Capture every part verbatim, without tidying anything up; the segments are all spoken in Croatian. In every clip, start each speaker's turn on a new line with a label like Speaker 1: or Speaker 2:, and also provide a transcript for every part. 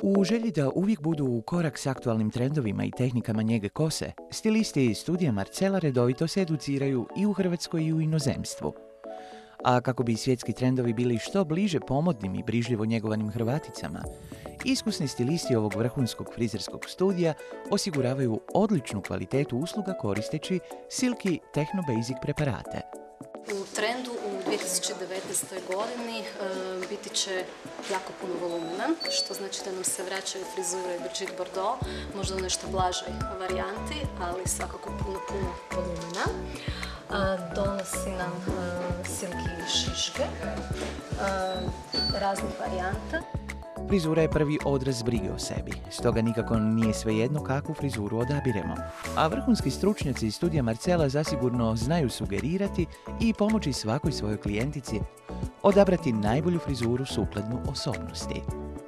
Speaker 1: U želji da uvijek budu u korak s aktualnim trendovima i tehnikama njege kose, stilisti iz studija Marcela redovito se educiraju i u Hrvatskoj i u inozemstvu. A kako bi svjetski trendovi bili što bliže pomodnim i brižljivo njegovanim Hrvaticama, iskusni stilisti ovog vrhunskog frizerskog studija osiguravaju odličnu kvalitetu usluga koristeći Silky Techno Basic preparate.
Speaker 2: U trendu u dvije tisuće devetnaestoj godini e, biti će jako puno volumena, što znači da nam se vraćaju frizure Brigitte Bardot, možda u nešto blažoj varijanti, ali svakako puno, puno volumena. A, donosi nam e, silki šiške, e, raznih varijanta.
Speaker 1: Frizura je prvi odraz brige o sebi, stoga nikako nije svejedno kakvu frizuru odabiremo. A vrhunski stručnjaci iz studija Marcela zasigurno znaju sugerirati i pomoći svakoj svojoj klijentici odabrati najbolju frizuru sukladnu osobnosti.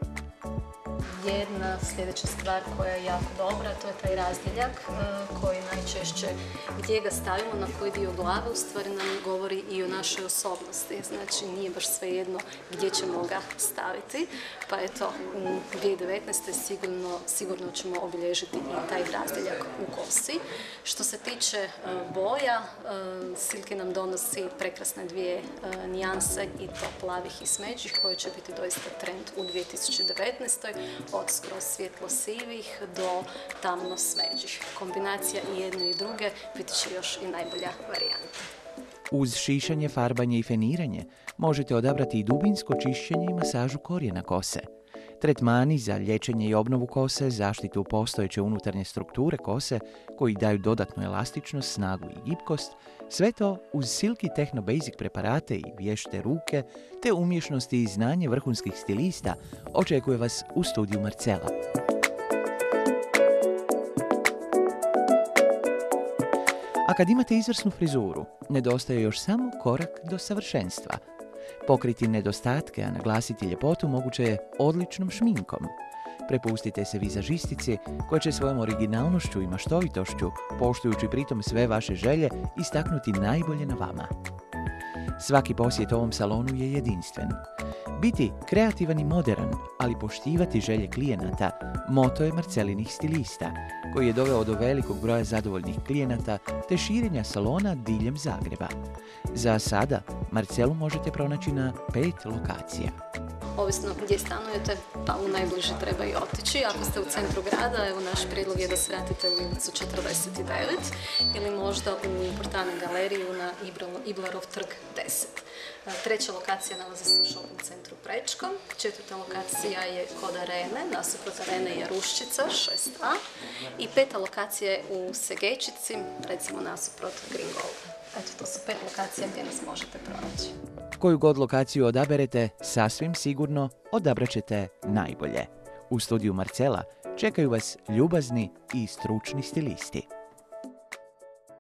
Speaker 2: Jedna sljedeća stvar koja je jako dobra, to je taj razdjeljak koji najčešće gdje ga stavimo, na koji dio glave, u stvari nam govori i o našoj osobnosti. Znači nije baš svejedno gdje ćemo ga staviti, pa eto u dvije tisuće devetnaestoj sigurno, sigurno ćemo obilježiti i taj razdjeljak u kosi. Što se tiče boja, Silky nam donosi prekrasne dvije nijanse i to plavih i smeđih koje će biti doista trend u dvije tisuće devetnaestoj. Od skroz svjetlo-sivih do tamno-smeđih. Kombinacija i jedne i druge biti će još i najbolja varijanta.
Speaker 1: Uz šišanje, farbanje i feniranje možete odabrati i dubinsko čišćenje i masažu korijena kose. Tretmani za liječenje i obnovu kose, zaštitu postojeće unutarnje strukture kose koji daju dodatnu elastičnost, snagu i gibkost, sve to uz Silky Techno Basic preparate i vješte ruke te umješnosti i znanje vrhunskih stilista očekuje vas u studiju Marcela. A kad imate izvrsnu frizuru, nedostaje još samo korak do savršenstva. Pokriti nedostatke, a naglasiti ljepotu moguće je odličnom šminkom. Prepustite se vizažistici koja će svojom originalnošću i maštovitošću, poštujući pritom sve vaše želje, istaknuti najbolje na vama. Svaki posjet ovom salonu je jedinstven. Biti kreativan i modern, ali poštivati želje klijenata, moto je Marcelinih stilista, koji je doveo do velikog broja zadovoljnih klijenata te širenja salona diljem Zagreba. Za sada Marcelu možete pronaći na pet lokacija.
Speaker 2: Ovisno gdje stanujete, pa u najbliže treba i otići. Ako ste u centru grada, evo naš prijedlog je da se vratite u ulicu četrdeset devet ili možda u Portane galeriju na Iblerov trg deset. Treća lokacija nalazi se u shopping centru Prečko. Četvrta lokacija je kod Arene, nasuprot Arene je Ruščica šest a. I peta lokacija je u Segečici, recimo nasuprot Gringolda. Eto, to su pet lokacija gdje nas možete pronaći.
Speaker 1: Koju god lokaciju odaberete, sasvim sigurno odabrat ćete najbolje. U studiju Marcela čekaju vas ljubazni i stručni stilisti.